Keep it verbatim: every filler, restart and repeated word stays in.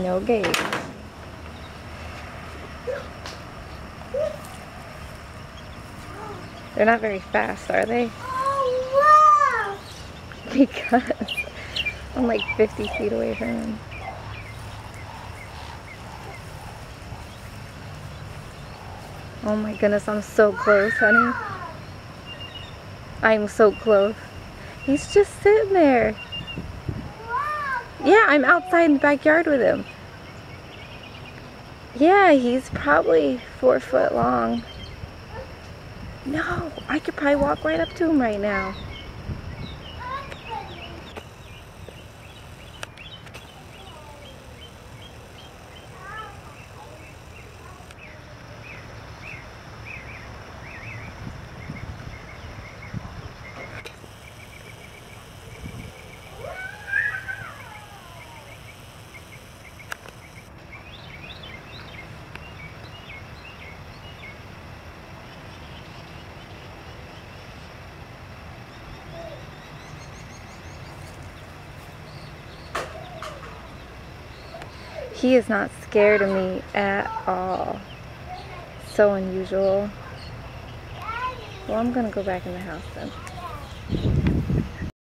No gators. They're not very fast, are they? Because I'm like fifty feet away from them. Oh my goodness, I'm so close, honey. I'm so close. He's just sitting there. Yeah, I'm outside in the backyard with him. Yeah, he's probably four foot long. No, I could probably walk right up to him right now. He is not scared of me at all. So unusual. Well, I'm gonna go back in the house then.